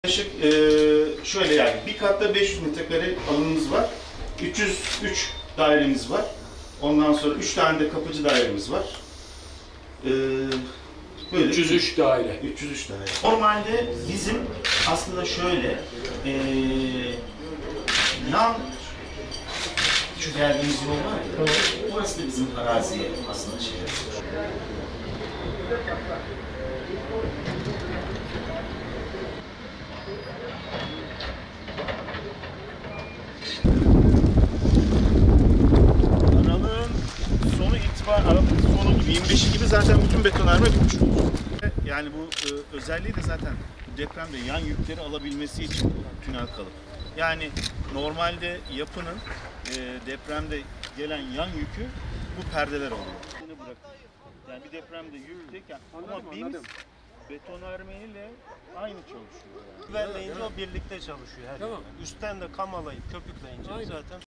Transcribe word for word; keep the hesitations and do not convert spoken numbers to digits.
Yaklaşık e, şöyle yani bir katta beş yüz metrekare alanımız var. üç yüz üç dairemiz var. Ondan sonra üç tane de kapıcı dairemiz var. E, böyle üç yüz üç daire. üç yüz üç daire. Normalde bizim aslında şöyle e, yan şu geldiğimiz yol var ya, orası da bizim araziye aslında şey yapıyor. Aralığın sonu itibaren, Aralık sonu gibi, yirmi beşi gibi zaten bütün betonarme bitmiş olur. Yani bu e, özelliği de zaten depremde yan yükleri alabilmesi için bu tünel kalıp. Yani normalde yapının e, depremde gelen yan yükü bu perdeler oluyor. Yani bir depremde yükteyken ama BİMS betonarmeyle aynı çalışıyor. Yani. Güvenleyince o birlikte çalışıyor her Tamam. yerden. Üstten de kamalayıp köpükleyince Aynen. zaten